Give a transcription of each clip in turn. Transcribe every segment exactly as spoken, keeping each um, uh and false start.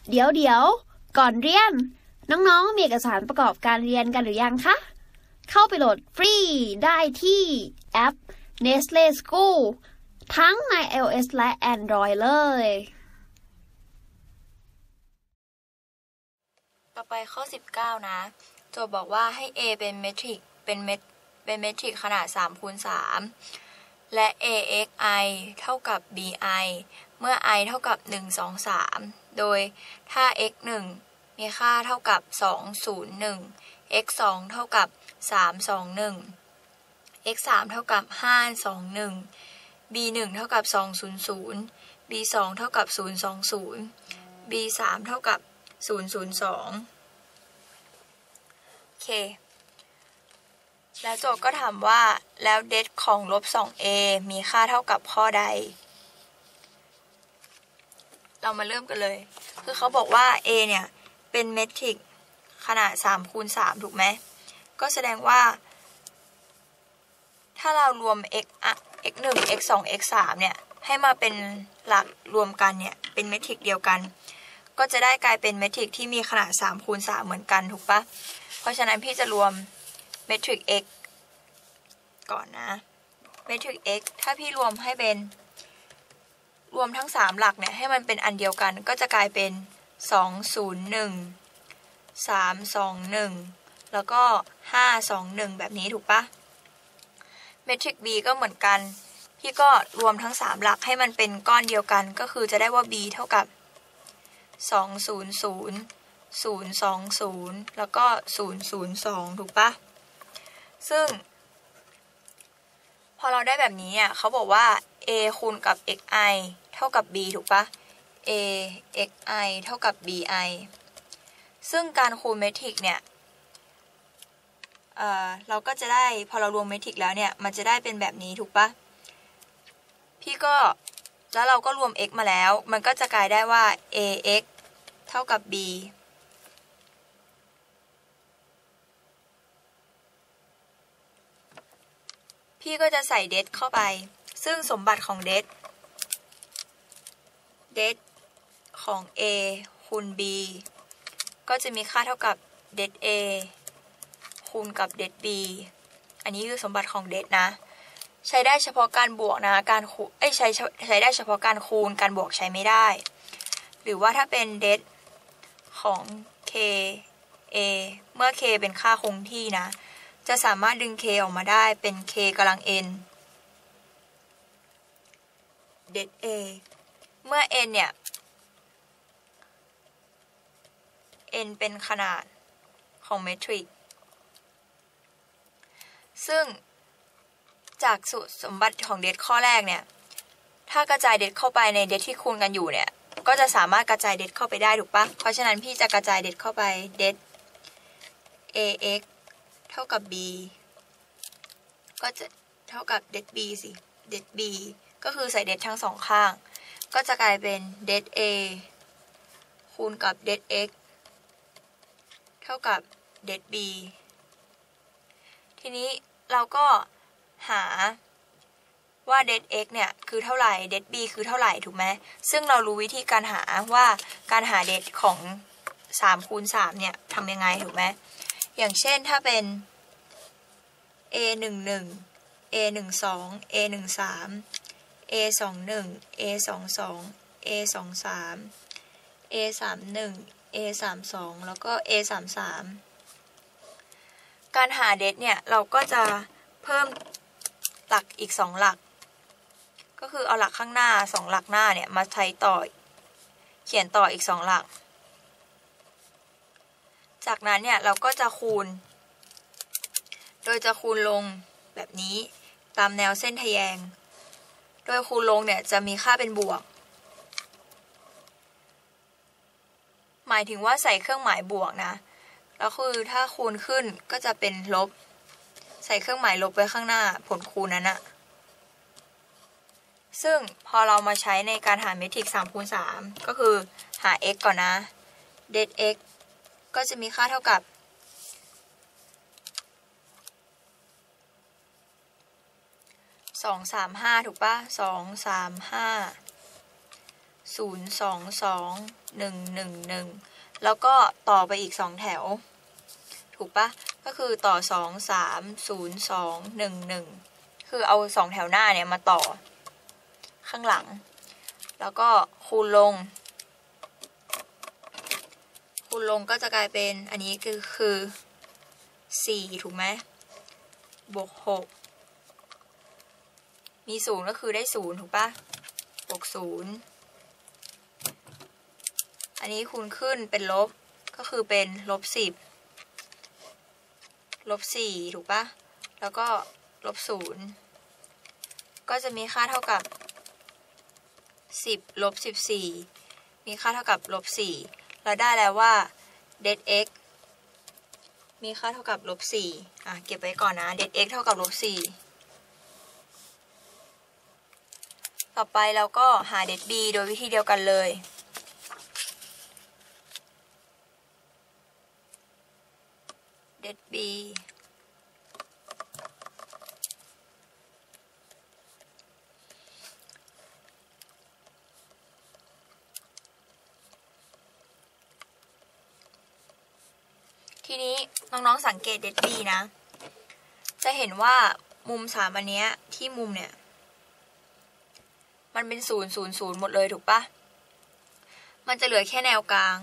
เดี๋ยวเดี๋ยวก่อนเรียนน้องๆมีเอกสารประกอบการเรียนกันหรือยังคะเข้าไปโหลดฟรีได้ที่แอป Nestle School ทั้งใน iOS และ Android เลยต่อไปข้อสิบเก้านะโจทย์บอกว่าให้ A เป็นเมทริกเป็นเมทเป็นเมทริกขนาดสามคูณสามและ a x i เท่ากับ b i เมื่อ i เท่ากับหนึ่ง สอง สามโดยถ้า x หนึ่งมีค่าเท่ากับสอง ศูนย์ หนึ่ง x สองเท่ากับสาม สอง หนึ่ง x สามเท่ากับห้า สอง หนึ่ง b หนึ่งเท่ากับสอง ศูนย์ ศูนย์ b สองเท่ากับศูนย์ สอง ศูนย์ b สามเท่ากับศูนย์ ศูนย์ สองโอเคแล้วโจทย์ก็ถามว่าแล้วเดทของลบ สอง a มีค่าเท่ากับข้อใดเรามาเริ่มกันเลยคือเขาบอกว่า a เนี่ยเป็นเมทริกขนาดสามคูณสามถูกไหมก็แสดงว่าถ้าเรารวม x x หนึ่ง x สอง x สามเนี่ยให้มาเป็นหลักรวมกันเนี่ยเป็นเมทริกเดียวกันก็จะได้กลายเป็นเมทริกที่มีขนาดสามคูณสามเหมือนกันถูกปะเพราะฉะนั้นพี่จะรวมเมทริก x ก่อนนะเมทริก x ถ้าพี่รวมให้เป็นรวมทั้งสามหลักเนี่ยให้มันเป็นอันเดียวกันก็จะกลายเป็นสอง ศูนย์ หนึ่ง สาม สอง หนึ่งแล้วก็ห้า สอง หนึ่งแบบนี้ถูกปะเมทริก b ก็เหมือนกันพี่ก็รวมทั้งสามหลักให้มันเป็นก้อนเดียวกันก็คือจะได้ว่า b เท่ากับสอง ศูนย์ ศูนย์ ศูนย์ สอง ศูนย์แล้วก็ศูนย์ ศูนย์ สองถูกปะซึ่งพอเราได้แบบนี้เนี่ยเขาบอกว่า a คูณกับ xi เท่ากับ b ถูกปะ a xi เท่ากับ bi ซึ่งการคูณเมทริกเนี่ยเอ่อเราก็จะได้พอเรารวมเมทริกแล้วเนี่ยมันจะได้เป็นแบบนี้ถูกปะพี่ก็แล้วเราก็รวม x มาแล้วมันก็จะกลายได้ว่า ax เท่ากับ bพี่ก็จะใส่เดทเข้าไปซึ่งสมบัติของเดทเดทของ a คูณ b ก็จะมีค่าเท่ากับเดท a คูณกับเดท b อันนี้คือสมบัติของเดทนะใช้ได้เฉพาะการบวกนะการคูณเอ้ยใช้ใช้ได้เฉพาะการคูณการบวกใช้ไม่ได้หรือว่าถ้าเป็นเดทของ k a เมื่อ k เป็นค่าคงที่นะจะสามารถดึง k ออกมาได้เป็น k กำลัง n เดท a เมื่อ n เนี่ย n เป็นขนาดของเมทริกซึ่งจากสูตรสมบัติของเดทข้อแรกเนี่ยถ้ากระจายเดทเข้าไปในเดทที่คูณกันอยู่เนี่ยก็จะสามารถกระจายเดทเข้าไปได้ถูกปะเพราะฉะนั้นพี่จะกระจายเดทเข้าไปเดท ax เท่ากับ b ก็จะเท่ากับเดท b สิเดท b ก็คือใส่เดททั้งสองข้างก็จะกลายเป็นเดท a คูณกับเดท x เท่ากับเดท b ทีนี้เราก็หาว่าเดท x เนี่ยคือเท่าไหร่เดท b คือเท่าไหร่ถูกไหมซึ่งเรารู้วิธีการหาว่าการหาเดทของสามคูณสามเนี่ยทำยังไงถูกไหมอย่างเช่นถ้าเป็น a หนึ่ง หนึ่ง a หนึ่ง สอง a หนึ่ง สาม a สอง หนึ่ง a สอง สอง a สอง สาม a สาม หนึ่ง a สาม สองแล้วก็ a สาม สามการหาเดทเนี่ยเราก็จะเพิ่มหลักอีกสองหลักก็คือเอาหลักข้างหน้าสองหลักหน้าเนี่ยมาใช้ต่อเขียนต่ออีกสองหลักจากนั้นเนี่ยเราก็จะคูณโดยจะคูณลงแบบนี้ตามแนวเส้นทแยงโดยคูณลงเนี่ยจะมีค่าเป็นบวกหมายถึงว่าใส่เครื่องหมายบวกนะแล้วคือถ้าคูณขึ้นก็จะเป็นลบใส่เครื่องหมายลบไว้ข้างหน้าผลคูณนั้นอะซึ่งพอเรามาใช้ในการหาเมทริกสามคูณสามก็คือหา x ก่อนนะเดท x ก็จะมีค่าเท่ากับสอง สาม ห้าถูกปะสอง สาม ห้า ศูนย์ สอง สองหนึ่ง หนึ่ง หนึ่งแล้วก็ต่อไปอีกสองแถวถูกปะก็คือต่อสอง สาม ศูนย์ สอง หนึ่ง หนึ่งคือเอาสองแถวหน้าเนี่ยมาต่อข้างหลังแล้วก็คูณลงคูณลงก็จะกลายเป็นอันนี้คือคือสี่ถูกไหมบวกหกมีศูนย์ก็คือได้ศูนย์ถูกปะบวกศูนย์อันนี้คูณขึ้นเป็นลบก็คือเป็นลบสิบลบสี่ถูกปะแล้วก็ลบศูนย์ก็จะมีค่าเท่ากับสิบลบสิบสี่มีค่าเท่ากับลบสี่เราได้แล้วว่า det x มีค่าเท่ากับลบสี่อ่ะเก็บไว้ก่อนนะ det x เท่ากับลบสี่ต่อไปเราก็หา det b โดยวิธีเดียวกันเลย det b ทีนี้น้องๆสังเกต det b นะจะเห็นว่ามุมสามอันเนี้ยที่มุมเนี่ยมันเป็นศูนย์ ศูนย์ ศูนย์หมดเลยถูกปะมันจะเหลือแค่แนวกลาง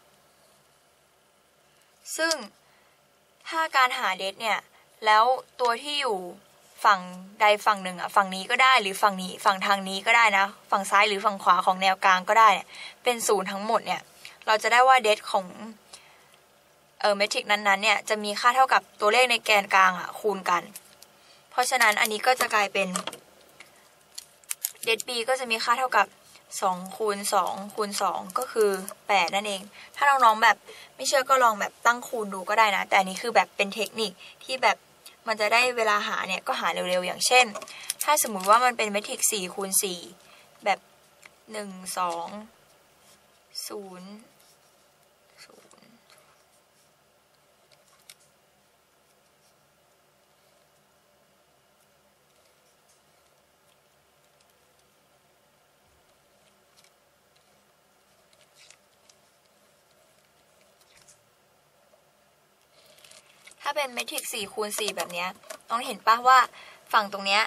ซึ่งถ้าการหาเดทเนี่ยแล้วตัวที่อยู่ฝั่งใดฝั่งหนึ่งอ่ะฝั่งนี้ก็ได้หรือฝั่งนี้ฝั่งทางนี้ก็ได้นะฝั่งซ้ายหรือฝั่งขวาของแนวกลางก็ได้เนี่ยเป็นศูนย์ทั้งหมดเนี่ยเราจะได้ว่าเดทของเออเมทริกนั้นๆเนี่ยจะมีค่าเท่ากับตัวเลขในแกนกลางอ่ะคูณกันเพราะฉะนั้นอันนี้ก็จะกลายเป็นdet b ก็จะมีค่าเท่ากับสองคูณสองคูณสองก็คือแปดนั่นเองถ้าน้องๆแบบไม่เชื่อก็ลองแบบตั้งคูณดูก็ได้นะแต่อันนี้คือแบบเป็นเทคนิคที่แบบมันจะได้เวลาหาเนี่ยก็หาเร็วๆอย่างเช่นถ้าสมมุติว่ามันเป็นเมทริกสี่คูณสี่แบบหนึ่ง สอง ศูนย์ถ้าเป็นเมทริกสี่คูณสี่แบบเนี้ยน้องเห็นปะว่าฝั่งตรงเนี้ย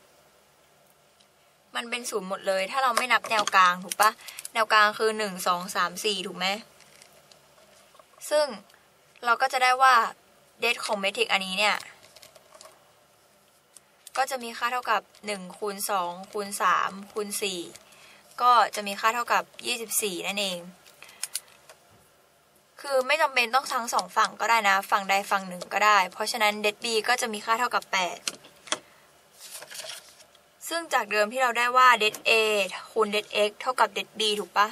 มันเป็นศูนย์หมดเลยถ้าเราไม่นับแนวกลางถูกปะแนวกลางคือหนึ่ง สอง สาม สี่ถูกไหมซึ่งเราก็จะได้ว่าเดทของเมทริกอันนี้เนี่ยก็จะมีค่าเท่ากับหนึ่งคูณสองคูณสามคูณสี่ก็จะมีค่าเท่ากับยี่สิบสี่นั่นเองคือไม่จำเป็นต้องทั้งสองฝั่งก็ได้นะฝั่งใดฝั่งหนึ่งก็ได้เพราะฉะนั้น det b ก็จะมีค่าเท่ากับแปดซึ่งจากเดิมที่เราได้ว่า det a คูณ det x เท่ากับ det b ถูกปะ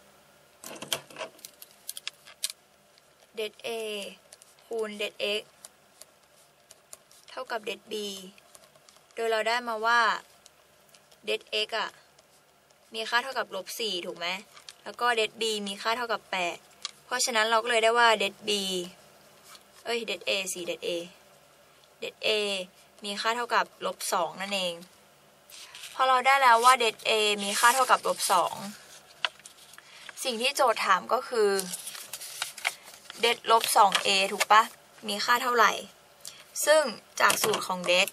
det a คูณ det x เท่ากับ det b โดยเราได้มาว่า det x อ่ะมีค่าเท่ากับลบสี่ถูกไหมแล้วก็ det b มีค่าเท่ากับแปดเพราะฉะนั้นเราก็เลยได้ว่า det b เอ้ย det a สี่ det a det a มีค่าเท่ากับลบสองนั่นเองพอเราได้แล้วว่า det a มีค่าเท่ากับลบสองสิ่งที่โจทย์ถามก็คือ det ลบสอง a ถูกปะมีค่าเท่าไหร่ซึ่งจากสูตรของ det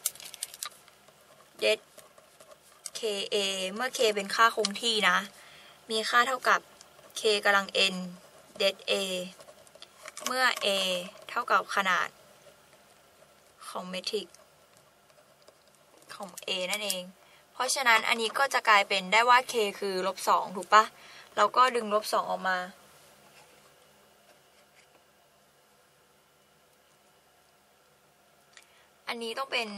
det ka เมื่อ k เป็นค่าคงที่นะมีค่าเท่ากับ k กำลัง n det a เมื่อ a เท่ากับขนาดของเมทริกของ a นั่นเองเพราะฉะนั้นอันนี้ก็จะกลายเป็นได้ว่า k คือลบสองถูกปะเราก็ดึงลบสองออกมาอันนี้ต้องเป็น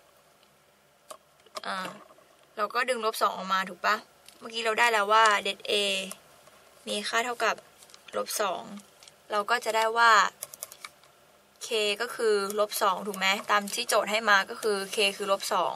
อ่าเราก็ดึงลบสองออกมาถูกปะเมื่อกี้เราได้แล้วว่า det a มีค่าเท่ากับลบสองเราก็จะได้ว่า k ก็คือลบสองถูกไหมตามที่โจทย์ให้มาก็คือ k คือลบสอง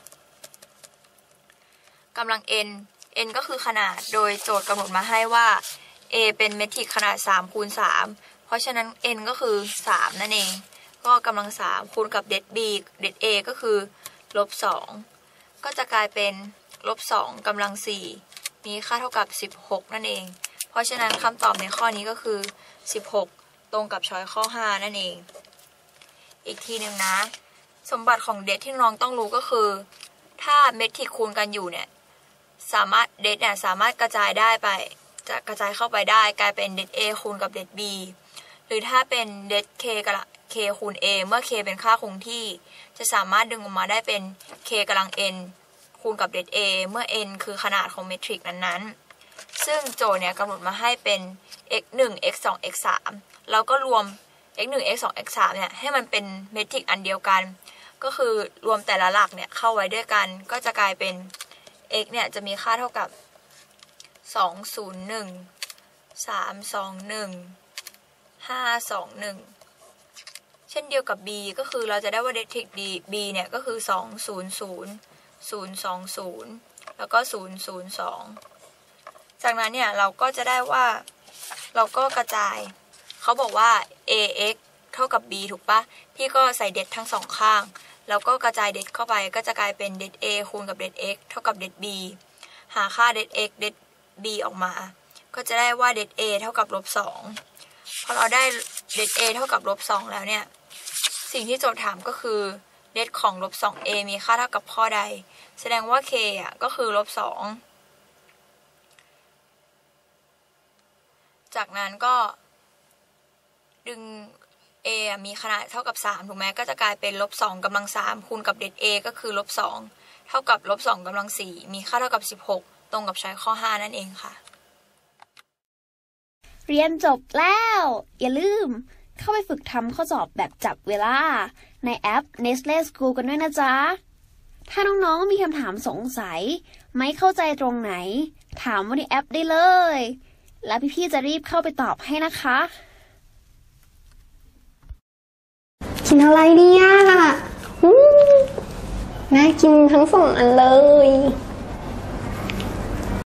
กำลัง n n ก็คือขนาดโดยโจทย์กำหนดมาให้ว่า a เป็นเมทริกขนาดสามคูณสามเพราะฉะนั้น n ก็คือสามนั่นเองก็กำลังสามคูณกับ det b det a ก็คือลบสองก็จะกลายเป็นลบสองกำลังสี่มีค่าเท่ากับสิบหกนั่นเองเพราะฉะนั้นคำตอบในข้อนี้ก็คือสิบหกตรงกับช้อยข้อห้านั่นเองอีกทีหนึ่งนะสมบัติของเดทที่น้องต้องรู้ก็คือถ้าเมทริกคูณกันอยู่เนี่ยสามารถเดทเนี่ยสามารถกระจายได้ไปจะกระจายเข้าไปได้กลายเป็นเดท A คูณกับเดท B หรือถ้าเป็นเดท K กับ K คูณ A เมื่อ K เป็นค่าคงที่จะสามารถดึงออกมาได้เป็น K กำลัง N คูณกับเดท A เมื่อ N คือขนาดของเมทริกนั้นๆซึ่งโจทย์เนี่ยกำหนดมาให้เป็น x หนึ่ง x สอง x สามแล้วก็รวม x หนึ่ง x สอง x สามเนี่ยให้มันเป็นเมทริกอันเดียวกันก็คือรวมแต่ละหลักเนี่ยเข้าไว้ด้วยกันก็จะกลายเป็น x เนี่ยจะมีค่าเท่ากับสอง ศูนย์ หนึ่ง สาม สอง หนึ่ง ห้า สอง หนึ่งเช่นเดียวกับ b ก็คือเราจะได้ว่าเดทริก b เนี่ยก็คือสอง ศูนย์ ศูนย์ ศูนย์ สอง ศูนย์แล้วก็ศูนย์ ศูนย์ สองจากนั้นเนี่ยเราก็จะได้ว่าเราก็กระจายเขาบอกว่า ax เท่ากับ b ถูกปะพี่ก็ใส่เดททั้งสองข้างแล้วก็กระจายเดทเข้าไปก็จะกลายเป็นเดท a คูณกับเดท x เท่ากับเดท b หาค่าเดท x เดท b ออกมาก็จะได้ว่าเดท a เท่ากับลบสองพอเราได้เดท a เท่ากับลบสองแล้วเนี่ยสิ่งที่โจทย์ถามก็คือเดทของลบสอง a มีค่าเท่ากับข้อใดแสดงว่า k อ่ะก็คือลบสองจากนั้นก็ดึง a มีขนาดเท่ากับสามถูกไหมก็จะกลายเป็นลบสองกำลังสามคูณกับเดท a ก็คือลบสองเท่ากับลบสองกำลังสี่มีค่าเท่ากับสิบหกตรงกับช้อยข้อห้านั่นเองค่ะเรียนจบแล้วอย่าลืมเข้าไปฝึกทำข้อสอบแบบจับเวลาในแอป Nestle School กันด้วยนะจ๊ะถ้าน้องๆมีคำถามสงสัยไม่เข้าใจตรงไหนถามว่าในแอปได้เลยแล้วพี่ๆจะรีบเข้าไปตอบให้นะคะกินอะไรเนี่ยน่ากินทั้งสองอันเลย